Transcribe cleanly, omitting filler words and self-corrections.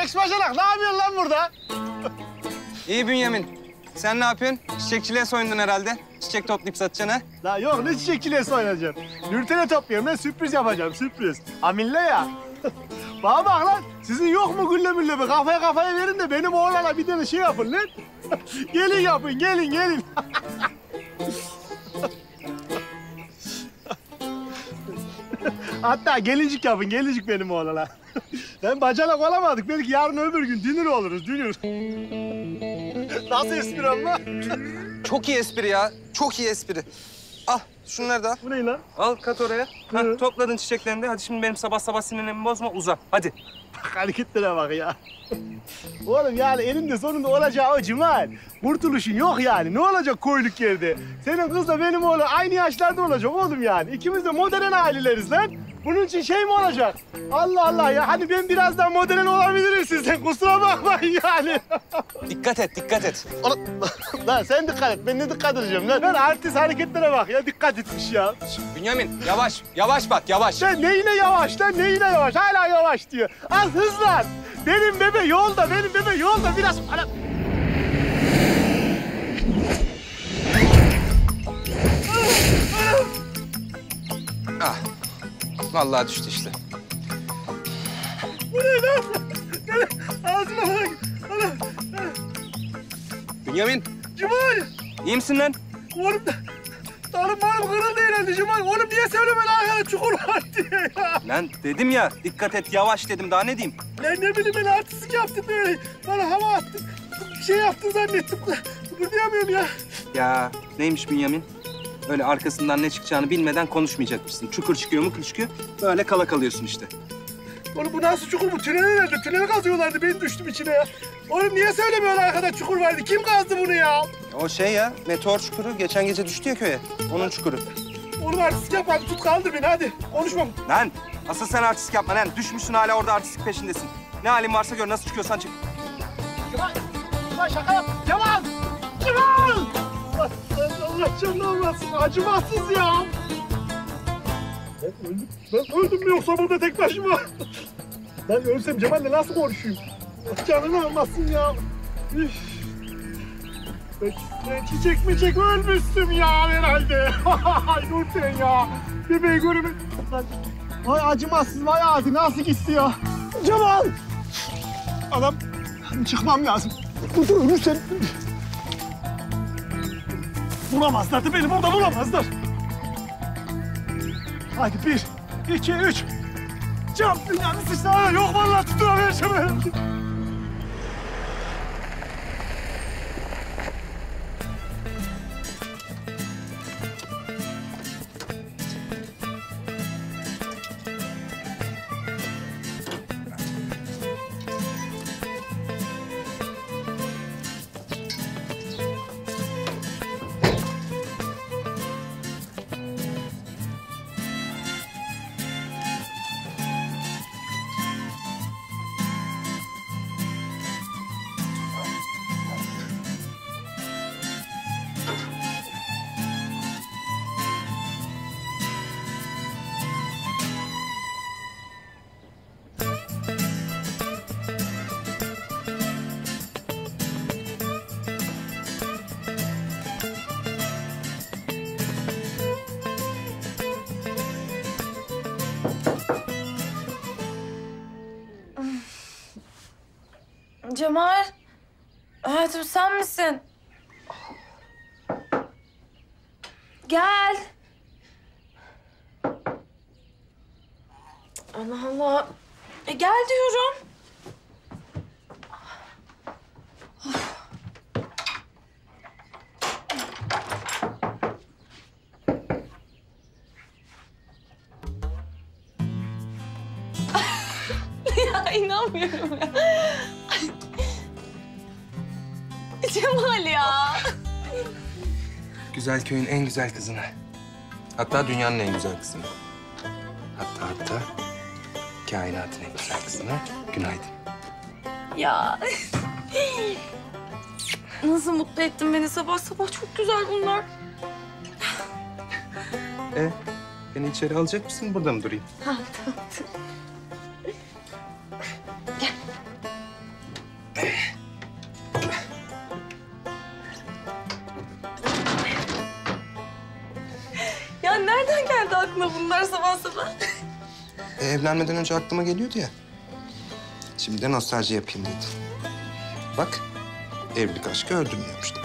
Ex-bacanak ne yapıyorsun lan burada? İyi Bünyamin. Sen ne yapıyorsun? Çiçekçiliğe soyundun herhalde. Çiçek toplayıp satacaksın ha? La yok ne çiçekçiliğe soyunacağım. Nurten'e topluyorum ben sürpriz yapacağım sürpriz. Amille ya. Bana bak lan sizin yok mu gülle mülle be kafaya verin de benim oğlana bir tane şey yapın lan. Gelin yapın gelin. Hatta gelincik yapın gelincik benim oğlana. Ben bacanak olamadık belki yarın öbür gün dünür oluruz dünür. Nasıl espri ama? Çok iyi espri ya. Çok iyi espri. Al şunları da al. Bu ne lan? Al kat oraya. Ha, topladın çiçeklerini de. Hadi şimdi benim sabah sinirlerimi bozma uza. Hadi. Bak hareketlere bak ya. Oğlum yani elinde sonunda olacağı o Cemal. Kurtuluşun yok yani. Ne olacak koyluk yerde? Senin kızla benim oğlum aynı yaşlarda olacak oğlum yani. İkimiz de modern aileleriz lan. Bunun için şey mi olacak? Allah Allah ya. Hani ben biraz daha modern olabilirim sizden. Kusura bakmayın yani. Dikkat et. Lan sen dikkat et. Ben ne dikkat edeceğim lan? Lan artist hareketlere bak ya. Dikkat etmiş ya. Bünyamin yavaş bak yavaş. Lan neyine yavaş lan neyine yavaş? Hala yavaş diyor. Az hızlan. Benim bebe yolda biraz... Ana... Ah. Vallahi düştü işte. Bu ne lan? Ağzıma bak. Bünyamin. Cemal. İyi misin lan? Oğlum dalım kırıldı herhalde Cemal. Oğlum niye söyleme lan arkada çukur var diye ya. Lan dedim ya dikkat et yavaş dedim daha ne diyeyim? Lan ne bileyim ben artistik yaptım böyle. Bana hava attın. Bir şey yaptın zannettim. Kıpırdayamıyorum ya. Ya neymiş Bünyamin? Öyle arkasından ne çıkacağını bilmeden konuşmayacakmışsın. Çukur çıkıyor mu çıkıyor. Böyle kala kalıyorsun işte. Oğlum bu nasıl çukur bu? Tünel herhalde. Tünel kazıyorlardı. Ben düştüm içine ya. Oğlum niye söylemiyorsun arkada çukur vardı? Kim kazdı bunu ya? O şey ya meteor çukuru geçen gece düştü ya köye. Onun çukuru. Oğlum artistik yapma. Tut kaldır beni hadi. Konuşmam. Lan asıl sen artistik yapma lan. Düşmüşsün hala orada artistik peşindesin. Ne halin varsa gör nasıl çıkıyorsan çık. Cemal şaka yap. Cemal! Allah canını almasın. Acımasız ya. Ben öldüm mü yoksa burada tek başıma? Ben ölsem Cemal'le nasıl konuşayım? Canını almasın ya. Üf. Ben çiçek ölmüştüm ya herhalde. Ay Nurten ya. Bebeği görümün. Vay acımasız vay ağzı nasıl gitti ya? Cemal! Adam çıkmam lazım. Dur ölürsen. Bulamazlar beni burada bulamazlar. Hadi 1, 2, 3. Cam dünyanın sıçrağına yok vallahi tutunamayacağım. Cemal, hayatım sen misin? Gel. Allah Allah. Gel diyorum. Ya inanmıyorum ya. Cemal ya. Güzel köyün en güzel kızına. Hatta dünyanın en güzel kızına. Hatta kainatın en güzel kızına günaydın. Ya. Nasıl mutlu ettin beni sabah sabah. Çok güzel bunlar. Beni içeri alacak mısın? Burada mı durayım? Ha, tamam. Gel. bunlar sabah sabah? Evlenmeden önce aklıma geliyordu ya. Şimdi de nostalji yapayım dedim. Bak, evlilik aşkı öldürmüyormuş.